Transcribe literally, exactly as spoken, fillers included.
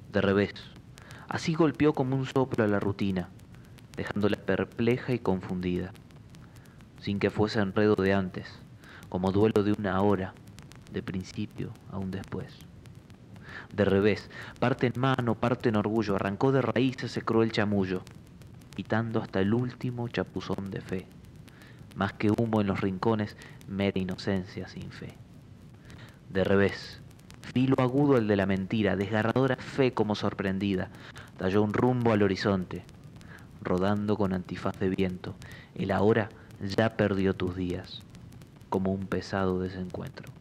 de revés. Así golpeó como un soplo a la rutina, dejándola perpleja y confundida, sin que fuese enredo de antes, como duelo de una hora, de principio a un después. De revés, parte en mano, parte en orgullo, arrancó de raíz ese cruel chamullo, quitando hasta el último chapuzón de fe. Más que humo en los rincones, mera inocencia sin fe. De revés, filo agudo el de la mentira, desgarradora fe como sorprendida, talló un rumbo al horizonte, rodando con antifaz de viento. El ahora ya perdió tus días, como un pesado desencuentro.